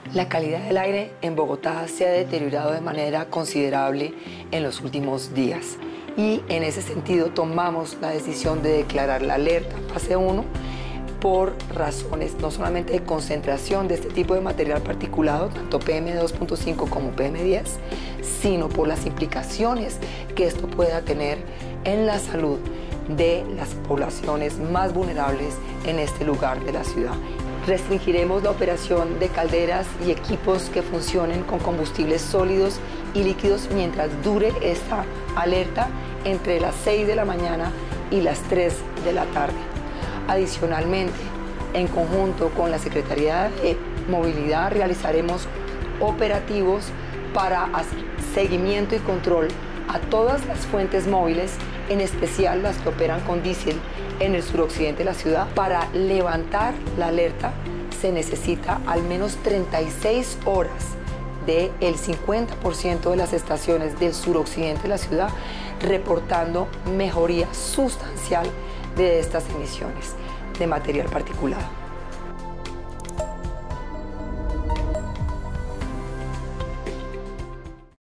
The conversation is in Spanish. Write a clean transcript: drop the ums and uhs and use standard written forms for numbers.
La calidad del aire en Bogotá se ha deteriorado de manera considerable en los últimos días y en ese sentido tomamos la decisión de declarar la alerta fase 1 por razones no solamente de concentración de este tipo de material particulado, tanto PM2.5 como PM10, sino por las implicaciones que esto pueda tener en la salud de las poblaciones más vulnerables en este lugar de la ciudad. Restringiremos la operación de calderas y equipos que funcionen con combustibles sólidos y líquidos mientras dure esta alerta entre las 6 de la mañana y las 3 de la tarde. Adicionalmente, en conjunto con la Secretaría de Movilidad, realizaremos operativos para hacer seguimiento y control a todas las fuentes móviles, en especial las que operan con diésel en el suroccidente de la ciudad. Para levantar la alerta se necesita al menos 36 horas del 50% de las estaciones del suroccidente de la ciudad reportando mejoría sustancial de estas emisiones de material particulado.